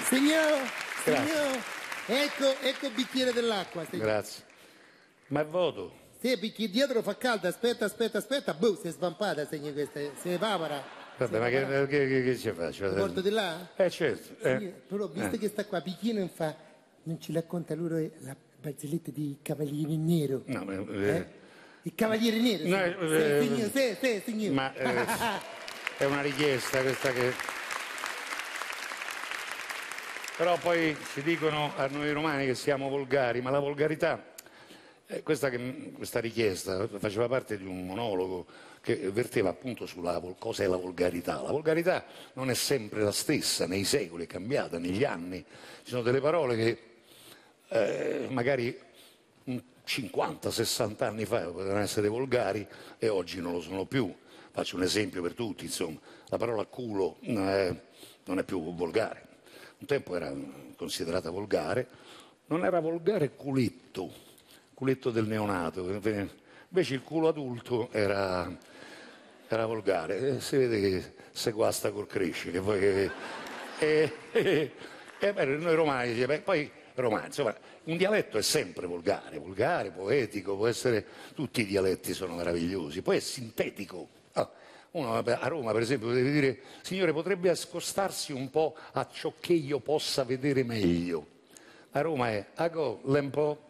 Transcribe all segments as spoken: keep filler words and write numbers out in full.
Signor, Grazie. signor, ecco, ecco il bicchiere dell'acqua. Grazie. Ma il voto? Sì, perché dietro fa caldo, aspetta, aspetta, aspetta, boh, si è svampata, segna questa, si evapora. Vabbè, ma che, che, che, che ci faccio? Lo porto di là? Eh, certo. Eh. Sì, però visto Eh. che sta qua, perché non fa, non ci racconta loro la barzelletta di Cavaliere Nero? No, ma, Eh? eh, Il Cavaliere Nero, sì. No, eh, Sì, signor, sì, sì, signor. ma eh, è una richiesta questa che... Però poi ci dicono a noi romani che siamo volgari, ma la volgarità, eh, questa, che, questa richiesta faceva parte di un monologo che verteva appunto sulla vol- cosa è la volgarità. La volgarità non è sempre la stessa, nei secoli è cambiata, negli anni. Ci sono delle parole che eh, magari cinquanta sessanta anni fa potevano essere volgari e oggi non lo sono più. Faccio un esempio per tutti, insomma, la parola culo eh, non è più volgare. Un tempo era considerata volgare, non era volgare culetto, culetto del neonato, invece il culo adulto era, era volgare. E si vede che se guasta col cresce, che poi... E, e, e, e beh, noi romani, beh, poi romani, insomma, un dialetto è sempre volgare, volgare, poetico, può essere, tutti i dialetti sono meravigliosi, poi è sintetico. Ah, uno a Roma, per esempio, deve dire: signore, potrebbe scostarsi un po' a ciò che io possa vedere meglio. A Roma è ago, lempo.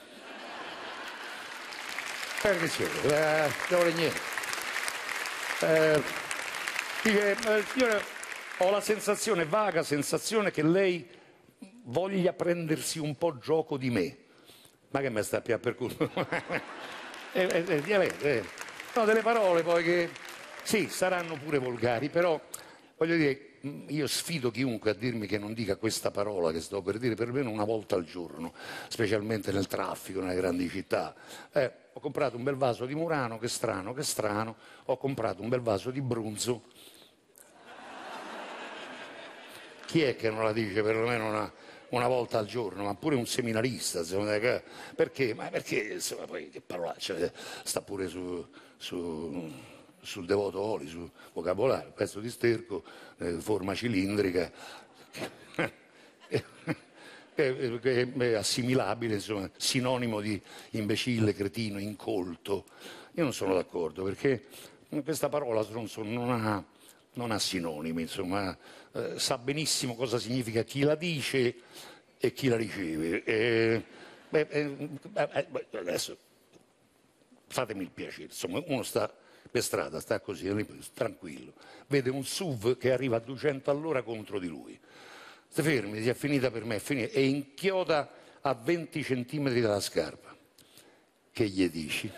Perché c'è? Eh, non vuole niente. Eh, dice, eh, signore, ho la sensazione, vaga sensazione, che lei voglia prendersi un po' gioco di me. Ma che me sta più per culo? eh, eh, eh, eh. No, delle parole poi che sì, saranno pure volgari, però voglio dire, io sfido chiunque a dirmi che non dica questa parola che sto per dire perlomeno una volta al giorno, specialmente nel traffico, nelle grandi città. Eh, ho comprato un bel vaso di Murano, che strano, che strano, ho comprato un bel vaso di Brunzo. Chi è che non la dice perlomeno una, una volta al giorno, ma pure un seminarista, insomma, perché? Ma perché, insomma, poi che parolaccia, sta pure su, su, sul Devoto Oli, sul vocabolario, pezzo di sterco, eh, forma cilindrica, che è assimilabile, insomma, sinonimo di imbecille, cretino, incolto. Io non sono d'accordo, perché questa parola stronzo non ha... non ha sinonimi, insomma, eh, sa benissimo cosa significa chi la dice e chi la riceve. Eh, beh, eh, eh, adesso fatemi il piacere, insomma, uno sta per strada, sta così, tranquillo, vede un S U V che arriva a duecento all'ora contro di lui. Sta fermi, si è finita per me, è finita, e inchioda a venti centimetri dalla scarpa. Che gli dici?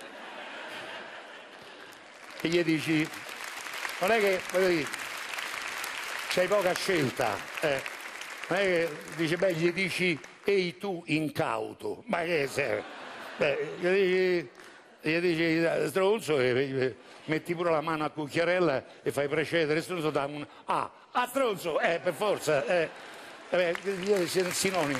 Che gli dici? Non è che, voglio dire, c'hai poca scelta, eh. Non è che dice, beh, gli dici, ehi tu incauto, ma che sei? Beh, gli dici, gli dici stronzo e metti pure la mano a cucchiarella e fai precedere stronzo da un A. Ah, stronzo, eh, per forza, eh. Eh, beh, sinonimo.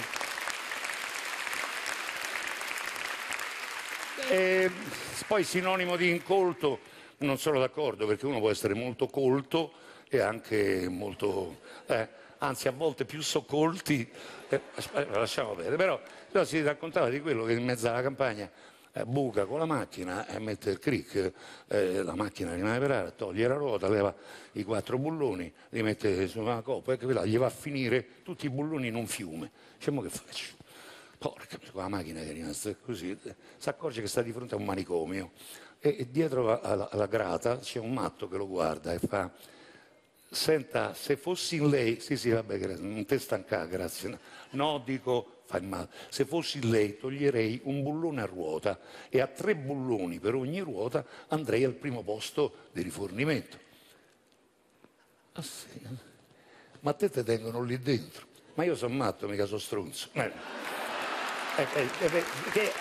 E poi sinonimo di incolto, non sono d'accordo, perché uno può essere molto colto e anche molto, eh, anzi a volte più soccolti, eh, lasciamo perdere, però, però si raccontava di quello che in mezzo alla campagna eh, buca con la macchina e mette il crick, eh, la macchina rimane per aria, toglie la ruota, leva i quattro bulloni, li mette su una coppa e là, gli va a finire tutti i bulloni in un fiume. Diciamo, che faccio? Porca, con la macchina che è rimasta così, si accorge che sta di fronte a un manicomio e, e dietro alla, alla grata c'è un matto che lo guarda e fa: senta, se fossi in lei, sì sì vabbè, non te stancare, grazie, no, no dico, fai male, se fossi in lei toglierei un bullone a ruota e a tre bulloni per ogni ruota andrei al primo posto di rifornimento. Ah sì? Ma a te te tengono lì dentro? Ma io sono matto, mica sono stronzo. Eh. Eh, eh, eh, che...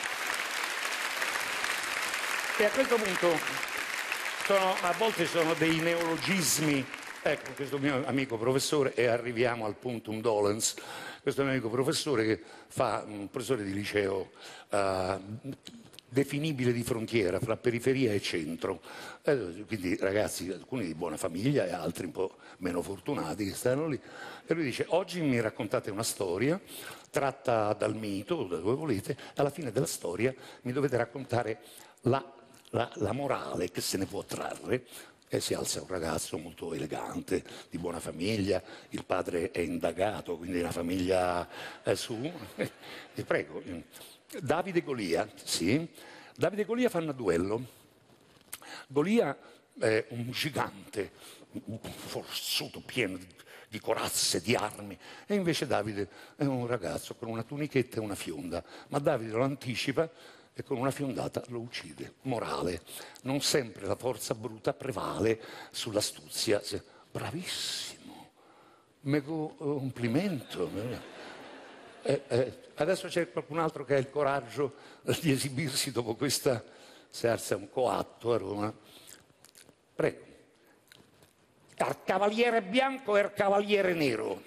E a questo punto sono, a volte sono dei neologismi. Ecco, questo mio amico professore, e arriviamo al puntum dolens, questo mio amico professore che fa un professore di liceo uh, definibile di frontiera fra periferia e centro. Eh, quindi ragazzi, alcuni di buona famiglia e altri un po' meno fortunati che stanno lì. E lui dice: oggi mi raccontate una storia tratta dal mito, da dove volete, alla fine della storia mi dovete raccontare la, la, la morale che se ne può trarre. E si alza un ragazzo molto elegante, di buona famiglia, il padre è indagato, quindi una famiglia è su. E prego, Davide e Golia, sì. Davide e Golia fanno a duello. Golia è un gigante, forzuto, pieno di, di corazze, di armi, e invece Davide è un ragazzo con una tunichetta e una fionda, ma Davide lo anticipa e con una fiondata lo uccide. Morale: non sempre la forza bruta prevale sull'astuzia. Bravissimo, me complimento. Eh, eh, adesso c'è qualcun altro che ha il coraggio di esibirsi dopo questa. Si alza un coatto a Roma. Prego. Il cavaliere bianco e il cavaliere nero.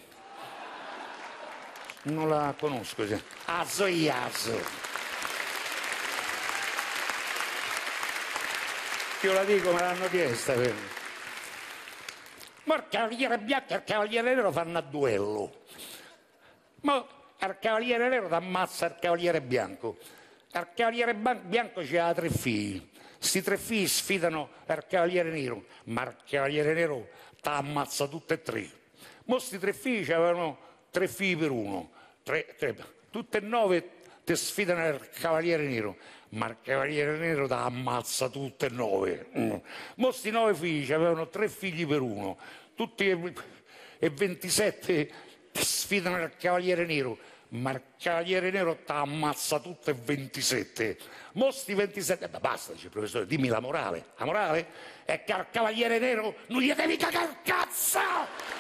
Non la conosco. Aso e aso. Io la dico, me l'hanno chiesta. Ma il cavaliere bianco e il cavaliere nero fanno a duello. Ma il cavaliere nero ti ammazza il cavaliere bianco. Il cavaliere bianco c'ha tre figli. Sti tre figli sfidano il cavaliere nero, ma il cavaliere nero ti ammazza tutti e tre. Mo sti tre figli avevano tre figli per uno. Tre, tre, tutte e nove ti sfidano il cavaliere nero, ma il cavaliere nero ti ammazza tutte e nove. Mm. Mo sti nove figli avevano tre figli per uno. Tutti e, e ventisette ti sfidano il cavaliere nero, ma il cavaliere nero ti ammazza tutte e ventisette. Mo sti ventisette, ma basta, dice il professore, dimmi la morale. La morale è che al cavaliere nero non gli devi cagare il cazzo!